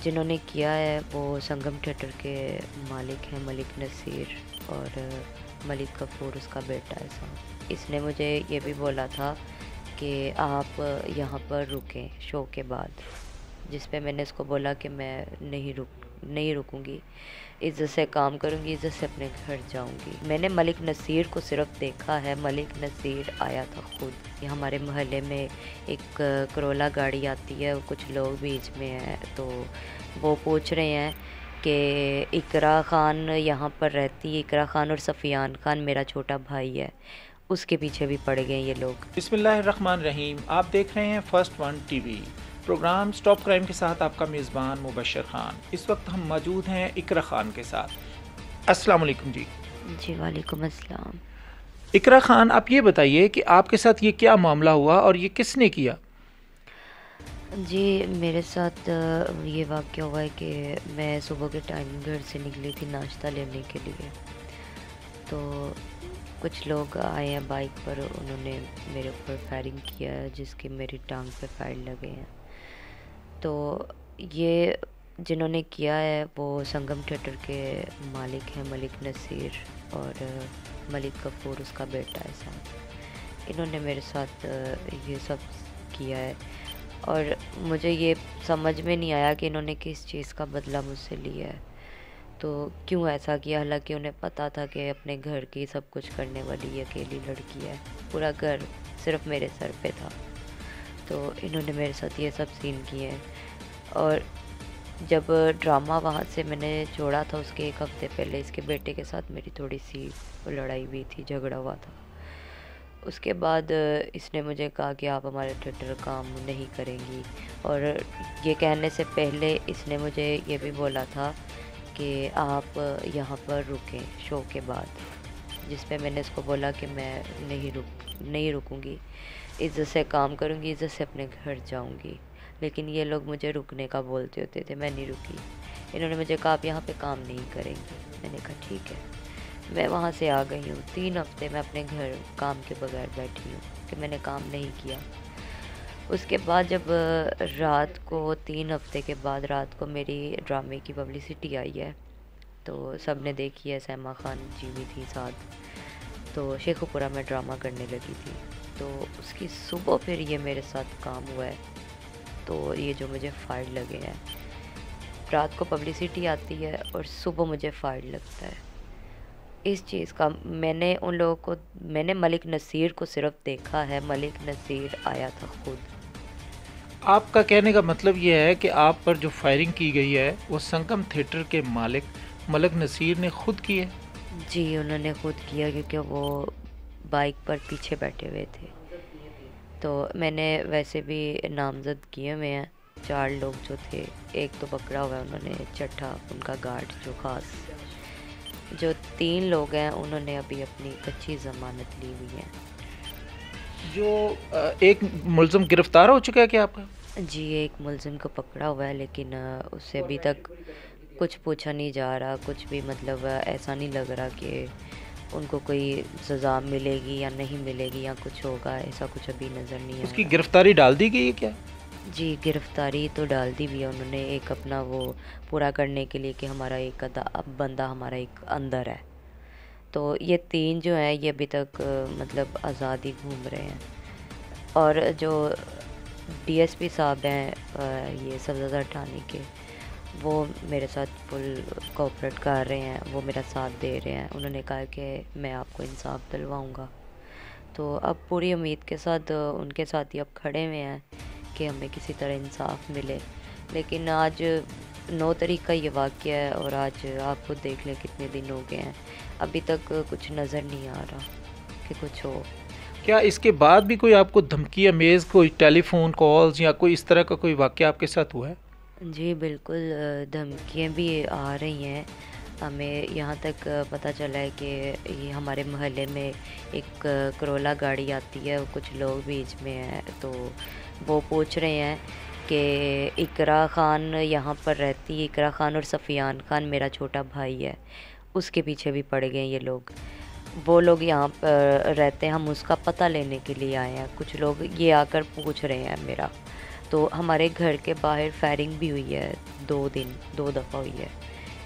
जिन्होंने किया है वो संगम थिएटर के मालिक हैं मलिक नसीर, और मलिक कपूर उसका बेटा है साहब। इसने मुझे ये भी बोला था कि आप यहाँ पर रुकें शो के बाद, जिस पे मैंने इसको बोला कि मैं नहीं रुकूंगी, इज़्ज़त से काम करूंगी, इज़्ज़त से अपने घर जाऊंगी। मैंने मलिक नसीर को सिर्फ देखा है। मलिक नसीर आया था खुद। ये हमारे मोहल्ले में एक करोला गाड़ी आती है, कुछ लोग बीच में हैं, तो वो पूछ रहे हैं कि इकरा खान यहाँ पर रहती है। इकरा खान और सफ़ियान खान मेरा छोटा भाई है, उसके पीछे भी पड़ गए ये लोग। बिस्मिल्लाहिर्रहमानिर्रहीम। आप देख रहे हैं first one TV program stop crime के साथ आपका मेज़बान मुबशर खान। इस वक्त हम मौजूद हैं इकरा खान के साथ। अस्सलाम वालेकुम जी। जी वालेकुम अस्सलाम। इकरा खान, आप ये बताइए कि आपके साथ ये क्या मामला हुआ और ये किसने किया? जी, मेरे साथ ये वाक़या हुआ है कि मैं सुबह के टाइम घर से निकली थी नाश्ता लेने के लिए। तो कुछ लोग आए हैं बाइक पर, उन्होंने मेरे ऊपर फायरिंग किया है, जिसकी मेरी टांग पे फायर लगे हैं। तो ये जिन्होंने किया है वो संगम थिएटर के मालिक हैं मलिक नसीर, और मलिक कपूर उसका बेटा है साहब। इन्होंने मेरे साथ ये सब किया है, और मुझे ये समझ में नहीं आया कि इन्होंने किस चीज़ का बदला मुझसे लिया है, तो क्यों ऐसा किया। हालांकि उन्हें पता था कि अपने घर की सब कुछ करने वाली ये अकेली लड़की है, पूरा घर सिर्फ मेरे सर पे था। तो इन्होंने मेरे साथ ये सब सीन किए हैं। और जब ड्रामा वहाँ से मैंने छोड़ा था, उसके एक हफ्ते पहले इसके बेटे के साथ मेरी थोड़ी सी लड़ाई हुई थी, झगड़ा हुआ था। उसके बाद इसने मुझे कहा कि आप हमारे थिएटर काम नहीं करेंगी, और ये कहने से पहले इसने मुझे ये भी बोला था कि आप यहाँ पर रुकें शो के बाद, जिस पे मैंने इसको बोला कि मैं नहीं रुकूंगी, इज़्ज़त से काम करूँगी, इज़्ज़त से अपने घर जाऊँगी। लेकिन ये लोग मुझे रुकने का बोलते होते थे, मैं नहीं रुकी। इन्होंने मुझे कहा आप यहाँ पे काम नहीं करेंगे। मैंने कहा ठीक है। मैं वहाँ से आ गई हूँ। 3 हफ्ते मैं अपने घर काम के बगैर बैठी हूँ कि मैंने काम नहीं किया। उसके बाद जब रात को 3 हफ्ते के बाद रात को मेरी ड्रामे की पब्लिसिटी आई है, तो सब ने देखी है। सैमा खान जी भी थी साथ। तो शेखुपुरा में ड्रामा करने लगी थी, तो उसकी सुबह फिर ये मेरे साथ काम हुआ है। तो ये जो मुझे फायर लगे हैं, रात को पब्लिसिटी आती है और सुबह मुझे फायर लगता है। इस चीज़ का मैंने मलिक नसीर को सिर्फ देखा है। मलिक नसीर आया था खुद। आपका कहने का मतलब ये है कि आप पर जो फायरिंग की गई है वो संगम थिएटर के मालिक मलिक नसीर ने खुद की है? जी, उन्होंने खुद किया, क्योंकि वो बाइक पर पीछे बैठे हुए थे। तो मैंने वैसे भी नामजद किए हुए हैं 4 लोग जो थे। एक तो पकड़ा हुआ है उन्होंने, चट्ठा उनका गार्ड जो ख़ास। जो 3 लोग हैं उन्होंने अभी अपनी कच्ची ज़मानत ली हुई है। जो एक मुलज़िम गिरफ्तार हो चुका है क्या आपका? जी, एक मुलज़िम को पकड़ा हुआ है, लेकिन उससे अभी तक कुछ पूछा नहीं जा रहा। कुछ भी मतलब ऐसा नहीं लग रहा कि उनको कोई सज़ा मिलेगी या नहीं मिलेगी या कुछ होगा, ऐसा कुछ अभी नज़र नहीं आ उसकी रहा। गिरफ्तारी डाल दी गई है क्या? जी, गिरफ्तारी तो डाल दी भी है उन्होंने, एक अपना वो पूरा करने के लिए कि हमारा एक बंदा हमारा एक अंदर है। तो ये 3 जो हैं ये अभी तक मतलब आज़ाद ही घूम रहे हैं। और जो डीएसपी साहब हैं ये सफदर थाने के, वो मेरे साथ फुल कोऑपरेट कर रहे हैं, वो मेरा साथ दे रहे हैं। उन्होंने कहा कि मैं आपको इंसाफ दिलवाऊंगा। तो अब पूरी उम्मीद के साथ उनके साथ ही अब खड़े हुए हैं कि हमें किसी तरह इंसाफ मिले। लेकिन आज 9 तारीख का ये वाक़या है, और आज आप खुद देख लें कितने दिन हो गए हैं, अभी तक कुछ नज़र नहीं आ रहा कि कुछ हो। क्या इसके बाद भी कोई आपको धमकी अमेज़ कोई टेलीफोन कॉल्स या कोई इस तरह का कोई वाक़या आपके साथ हुआ है? जी बिल्कुल, धमकियाँ भी आ रही हैं। हमें यहाँ तक पता चला है कि ये हमारे मोहल्ले में एक करोला गाड़ी आती है, कुछ लोग बीच में हैं, तो वो पूछ रहे हैं कि इकरा खान यहाँ पर रहती है। इकरा खान और सफ़ियान खान मेरा छोटा भाई है, उसके पीछे भी पड़ गए ये लोग। वो लोग यहाँ पर रहते हैं, हम उसका पता लेने के लिए आए हैं। कुछ लोग ये आकर पूछ रहे हैं मेरा, तो हमारे घर के बाहर फायरिंग भी हुई है, 2 दफ़ा हुई है।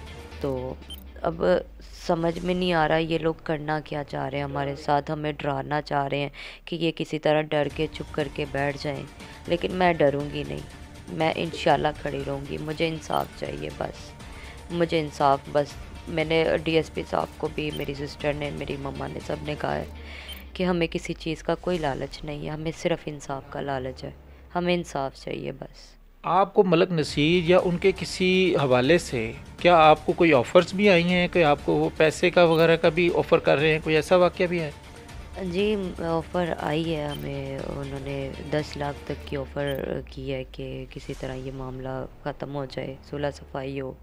तो अब समझ में नहीं आ रहा ये लोग करना क्या चाह रहे हैं हमारे साथ, हमें डराना चाह रहे हैं कि ये किसी तरह डर के चुप करके बैठ जाएं। लेकिन मैं डरूंगी नहीं, मैं इंशाल्लाह खड़ी रहूंगी। मुझे इंसाफ चाहिए बस, मुझे इंसाफ बस। मैंने डीएसपी साहब को भी, मेरी सिस्टर ने, मेरी मम्मा ने, सब ने कहा है कि हमें किसी चीज़ का कोई लालच नहीं है, हमें सिर्फ़ इंसाफ का लालच है, हमें इंसाफ चाहिए बस। आपको मलक नसीर या उनके किसी हवाले से क्या आपको कोई ऑफ़र्स भी आई हैं कि आपको वो पैसे का वगैरह का भी ऑफ़र कर रहे हैं, कोई ऐसा वाक़या भी है? जी, ऑफ़र आई है हमें, उन्होंने 10 लाख तक की ऑफ़र की है कि किसी तरह ये मामला ख़त्म हो जाए, सुलह सफ़ाई हो।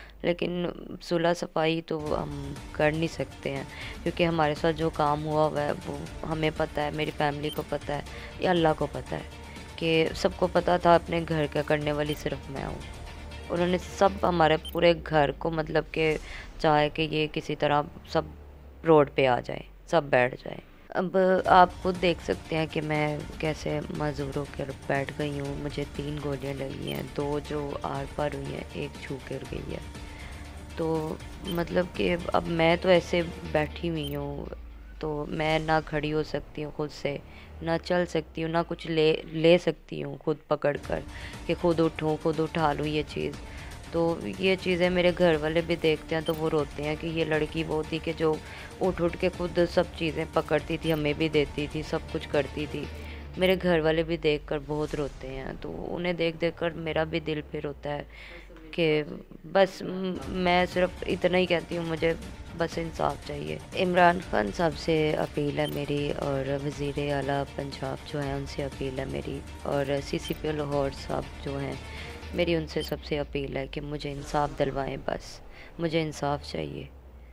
लेकिन सुलह सफ़ाई तो हम कर नहीं सकते हैं, क्योंकि हमारे साथ जो काम हुआ हुआ है वो हमें पता है, मेरी फैमिली को पता है, या अल्लाह को पता है, कि सबको पता था अपने घर का करने वाली सिर्फ मैं हूँ। उन्होंने सब हमारे पूरे घर को मतलब कि चाहे कि ये किसी तरह सब रोड पे आ जाए, सब बैठ जाए। अब आप खुद देख सकते हैं कि मैं कैसे मजबूर होकर बैठ गई हूँ। मुझे 3 गोलियां लगी हैं, 2 जो आर पार हुई हैं, 1 छू कर गई है। तो मतलब कि अब मैं तो ऐसे बैठी हुई हूँ, तो मैं ना खड़ी हो सकती हूँ खुद से, ना चल सकती हूँ, ना कुछ ले ले सकती हूँ खुद पकड़ कर कि खुद उठूँ, खुद उठा लूँ ये चीज़। तो ये चीज़ें मेरे घर वाले भी देखते हैं तो वो रोते हैं कि ये लड़की वो थी कि जो उठ उठ के खुद सब चीज़ें पकड़ती थी, हमें भी देती थी, सब कुछ करती थी। मेरे घर वाले भी देखकर बहुत रोते हैं, तो उन्हें देख देख कर मेरा भी दिल पे रोता है कि बस मैं सिर्फ इतना ही कहती हूँ, मुझे बस इंसाफ चाहिए। इमरान खान साहब से अपील है मेरी, और वज़ीर आला पंजाब जो हैं उनसे अपील है मेरी, और सीसीपी लाहौर साहब जो हैं, मेरी उनसे सबसे अपील है कि मुझे इंसाफ दिलवाएं बस, मुझे इंसाफ चाहिए।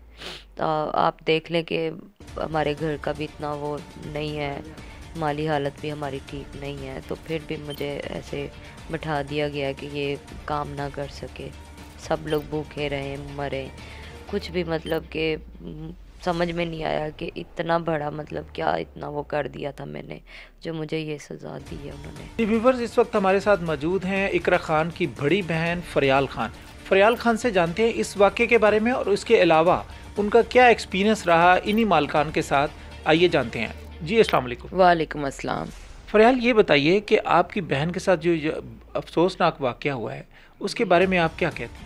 तो आप देख लें कि हमारे घर का भी इतना वो नहीं है, माली हालत भी हमारी ठीक नहीं है, तो फिर भी मुझे ऐसे बैठा दिया गया कि ये काम ना कर सके, सब लोग भूखे रहें, मरें, कुछ भी मतलब कि समझ में नहीं आया कि इतना बड़ा मतलब क्या इतना वो कर दिया था मैंने, जो मुझे ये सज़ा दी है उन्होंने। व्यूवर्स, इस वक्त हमारे साथ मौजूद हैं इकरा खान की बड़ी बहन फ़रियाल खान। फ़रियाल खान से जानते हैं इस वाक़े के बारे में और उसके अलावा उनका क्या एक्सपीरियंस रहा इन्हीं मालकान के साथ। आइए जानते हैं। जी, अस्सलाम वालेकुम। वालेकुम अस्सलाम। फ़रियाल, ये बताइए कि आपकी बहन के साथ जो अफसोसनाक वाक़या हुआ है उसके बारे में आप क्या कहती हैं?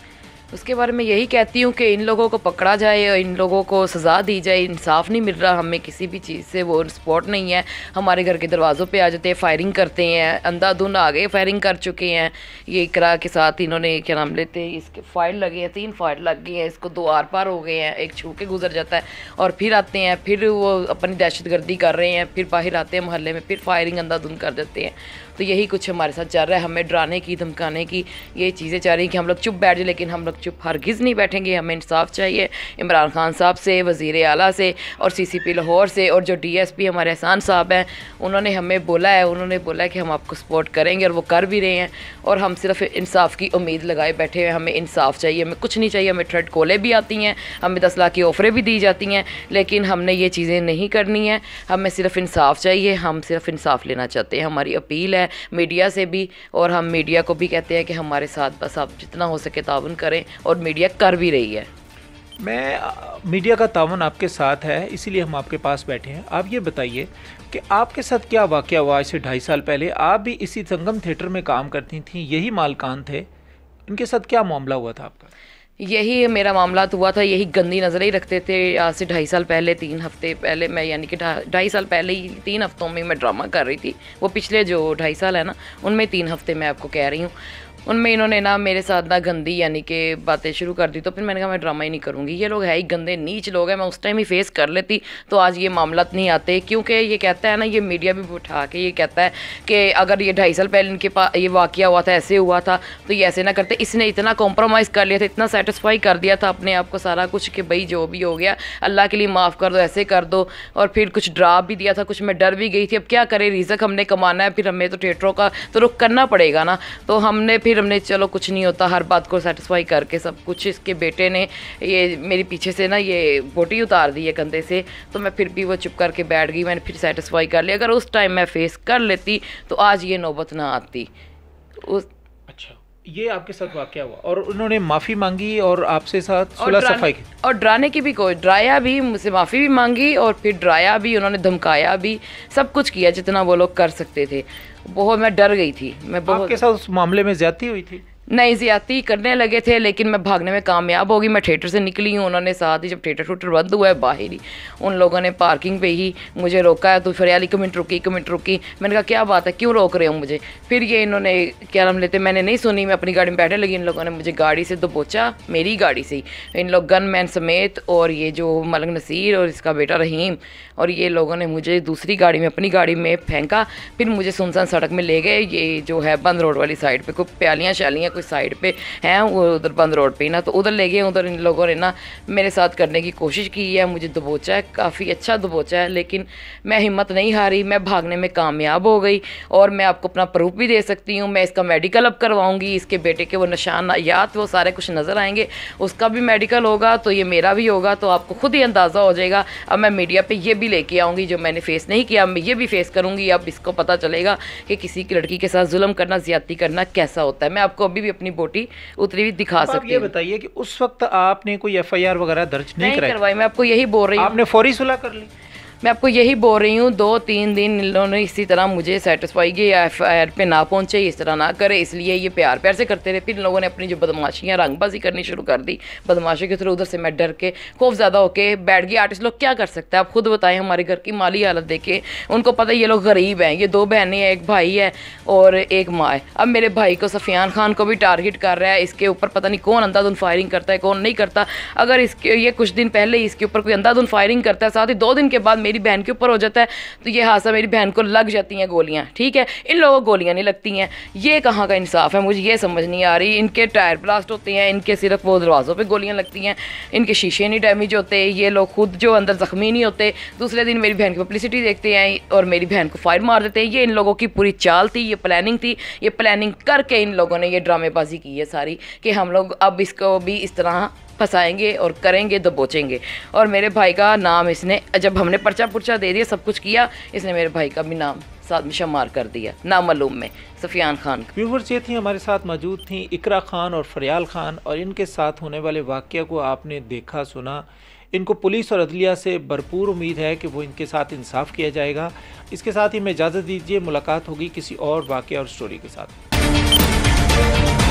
उसके बारे में यही कहती हूँ कि इन लोगों को पकड़ा जाए और इन लोगों को सज़ा दी जाए। इंसाफ नहीं मिल रहा हमें किसी भी चीज़ से, वो सपोर्ट नहीं है। हमारे घर के दरवाज़ों पे आ जाते हैं, फायरिंग करते हैं, अंधाधुंध आ गए, फायरिंग कर चुके हैं। ये इकरा के साथ इन्होंने क्या नाम लेते हैं, इसके फायर लगे हैं, 3 फायर लग गए हैं, इसको 2 आर पार हो गए हैं, 1 छू के गुजर जाता है और फिर आते हैं, फिर वो अपनी दहशतगर्दी कर रहे हैं, फिर बाहर आते हैं मोहल्ले में, फिर फायरिंग अंधाधुंध कर देते हैं। तो यही कुछ हमारे साथ चल रहा है। हमें डराने की, धमकाने की ये चीज़ें चाह रही हैं कि हम लोग चुप बैठ जाए, लेकिन हम लोग चुप हरगिज़ नहीं बैठेंगे। हमें इंसाफ चाहिए इमरान खान साहब से, वज़ीर आला से और सीसीपी लाहौर से, और जो डीएसपी हमारे एहसान साहब हैं उन्होंने हमें बोला है कि हम आपको सपोर्ट करेंगे, और वो कर भी रहे हैं। और हम सिर्फ इंसाफ की उम्मीद लगाए बैठे हैं। हमें इंसाफ चाहिए, हमें कुछ नहीं चाहिए। हमें थ्रेड कॉलें भी आती हैं, हमें 10 लाख की ऑफरें भी दी जाती हैं, लेकिन हमने ये चीज़ें नहीं करनी है। हमें सिर्फ इंसाफ चाहिए, हम सिर्फ इंसाफ लेना चाहते हैं। हमारी अपील है मीडिया से भी, और हम मीडिया को भी कहते हैं कि हमारे साथ बस आप जितना हो सके ताउन करें, और मीडिया कर भी रही है। मीडिया का ताउन आपके साथ है, इसीलिए हम आपके पास बैठे हैं। आप ये बताइए कि आपके साथ क्या वाक़या हुआ इससे 2.5 साल पहले? आप भी इसी संगम थिएटर में काम करती थीं, यही मालकान थे, इनके साथ क्या मामला हुआ था आपका? यही मेरा मामला हुआ था। यही गंदी नज़रें ही रखते थे। आज से 2.5 साल पहले, 3 हफ्ते पहले, मैं यानी कि 2.5 साल पहले ही 3 हफ्तों में मैं ड्रामा कर रही थी। वो पिछले जो 2.5 साल है ना, उनमें 3 हफ्ते मैं आपको कह रही हूँ। उनमें इन्होंने ना मेरे साथ ना गंदी यानी कि बातें शुरू कर दी। तो फिर मैंने कहा मैं ड्रामा ही नहीं करूँगी, ये लोग है ही गंदे नीच लोग हैं। मैं उस टाइम ही फेस कर लेती तो आज ये मामला नहीं आते। क्योंकि ये कहता है ना, ये मीडिया भी उठा के ये कहता है कि अगर ये 2.5 साल पहले इनके पास ये वाक़या हुआ था, ऐसे हुआ था, तो ये ऐसे ना करते। इसने इतना कॉम्प्रोमाइज़ कर लिया था, इतना सेटिस्फाई कर दिया था अपने आप को सारा कुछ कि भाई जो भी हो गया अल्लाह के लिए माफ़ कर दो, ऐसे कर दो। और फिर कुछ डरा भी दिया था, कुछ मैं डर भी गई थी। अब क्या करें, रिज़्क हमने कमाना है, फिर हमें तो थिएटरों का तो रुख करना पड़ेगा ना। तो हमने फिर फिर हमने चलो कुछ नहीं होता, हर बात को सेटिस्फाई करके सब कुछ, इसके बेटे ने ये मेरे पीछे से ना ये बोटी उतार दी है कंधे से, तो मैं फिर भी वो चुप करके बैठ गई, मैंने फिर सेटिस्फाई कर लिया। अगर उस टाइम मैं फेस कर लेती तो आज ये नौबत ना आती। अच्छा, ये आपके साथ वाकया हुआ और उन्होंने माफ़ी मांगी और आपसे साथ सुलह सफाई की? और डराने की भी कोई, डराया भी, मुझसे माफ़ी भी मांगी और फिर डराया भी, उन्होंने धमकाया भी, सब कुछ किया जितना वो लोग कर सकते थे। बहुत मैं डर गई थी। मैं बहुत, आपके साथ उस मामले में ज्यादती हुई थी? नहीं, ज़्यादती करने लगे थे, लेकिन मैं भागने में कामयाब होगी। मैं थिएटर से निकली हूँ, उन्होंने साथ ही जब थिएटर शूटर बंद हुआ है बाहर ही उन लोगों ने पार्किंग पे ही मुझे रोका है। तो फरियाली 1 मिनट रुकी, 1 मिनट रुकी, मैंने कहा क्या बात है, क्यों रोक रहे हो मुझे? फिर ये इन्होंने क्या नाम लेते, मैंने नहीं सुनी, मैं अपनी गाड़ी में बैठने लगी। इन लोगों ने मुझे गाड़ी से दबोचा, मेरी गाड़ी से ही, इन लोग गनमैन समेत, और ये जो मलक नसीर और इसका बेटा रहीम, और ये लोगों ने मुझे दूसरी गाड़ी में, अपनी गाड़ी में फेंका। फिर मुझे सुनसान सड़क में ले गए, ये जो है बंद रोड वाली साइड पे, कोई प्यालियाँ शालियाँ कोई साइड पे हैं वो उधर बंद रोड पे ना, तो उधर ले गए। उधर इन लोगों ने ना मेरे साथ करने की कोशिश की है, मुझे दबोचा है, काफ़ी अच्छा दबोचा है, लेकिन मैं हिम्मत नहीं हारी, मैं भागने में कामयाब हो गई। और मैं आपको अपना प्रूफ भी दे सकती हूँ, मैं इसका मेडिकल अब करवाऊँगी, इसके बेटे के वो निशानात वो सारे कुछ नज़र आएंगे, उसका भी मेडिकल होगा, तो ये मेरा भी होगा, तो आपको खुद ही अंदाज़ा हो जाएगा। अब मैं मीडिया पर ये भी लेके आऊँगी जो मैंने फेस नहीं किया, मैं ये भी फेस करूँगी। अब इसको पता चलेगा कि किसी की लड़की के साथ जुल्म करना, ज़्यादती करना कैसा होता है। मैं आपको अभी भी अपनी बोटी उतरी हुई दिखा सकती हूँ। ये बताइए कि उस वक्त आपने कोई एफआईआर वगैरह दर्ज नहीं करवाई? मैं आपको यही बोल रही हूँ, आपने फौरी सुलह कर ली? मैं आपको यही बोल रही हूँ, 2-3 दिन इन लोगों ने इसी तरह मुझे सेटिस्फाई किया, एफआईआर पे ना पहुँचे, इस तरह ना करे, इसलिए ये प्यार प्यार से करते रहे। फिर इन लोगों ने अपनी जो बदमाशियाँ, रंगबाजी करनी शुरू कर दी, बदमाशी के थ्रू। उधर से मैं डर के खौफ ज़्यादा होके बैठ गई। आर्टिस्ट लोग क्या कर सकते हैं, आप खुद बताएं। हमारे घर की माली हालत देखे, उनको पता है ये लोग गरीब हैं, ये 2 बहनें हैं, एक भाई है और एक माँ है। अब मेरे भाई को, सफियान खान को भी टारगेट कर रहा है, इसके ऊपर पता नहीं कौन अंधाधुंध फायरिंग करता है, कौन नहीं करता। अगर इसके ये कुछ दिन पहले इसके ऊपर कोई अंधाधुंध फायरिंग करता है, साथ ही 2 दिन के बाद मेरी बहन के ऊपर हो जाता है, तो ये हादसा, मेरी बहन को लग जाती हैं गोलियां, ठीक है, इन लोगों को गोलियां नहीं लगती हैं। ये कहाँ का इंसाफ है, मुझे ये समझ नहीं आ रही। इनके टायर ब्लास्ट होते हैं, इनके सिर्फ वो दरवाज़ों पे गोलियां लगती हैं, इनके शीशे नहीं डैमेज होते, ये लोग खुद जो अंदर ज़ख्मी नहीं होते। दूसरे दिन मेरी बहन की पब्लिसिटी देखते हैं और मेरी बहन को फायर मार देते हैं। ये इन लोगों की पूरी चाल थी, ये प्लानिंग थी, ये प्लानिंग करके इन लोगों ने ये ड्रामेबाजी की है सारी, कि हम लोग अब इसको भी इस तरह फंसाएंगे और करेंगे, दबोचेंगे। और मेरे भाई का नाम इसने, जब हमने पर्चा पुर्चा दे दिया, सब कुछ किया, इसने मेरे भाई का भी नाम साथ में शुमार कर दिया, नामालूम में, सफियान खान। व्यूवर्स, ये थी हमारे साथ मौजूद थी इकरा खान और फरियाल खान, और इनके साथ होने वाले वाक़या को आपने देखा सुना। इनको पुलिस और अदलिया से भरपूर उम्मीद है कि वो इनके साथ इंसाफ किया जाएगा। इसके साथ ही मैं इजाज़त दीजिए, मुलाकात होगी किसी और वाक़या और स्टोरी के साथ।